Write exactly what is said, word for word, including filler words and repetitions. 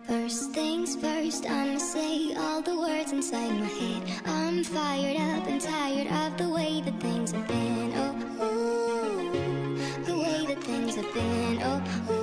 First things first, I'ma say all the words inside my head. I'm fired up and tired of the way that things have been. Oh, ooh, the way that things have been. Oh, ooh.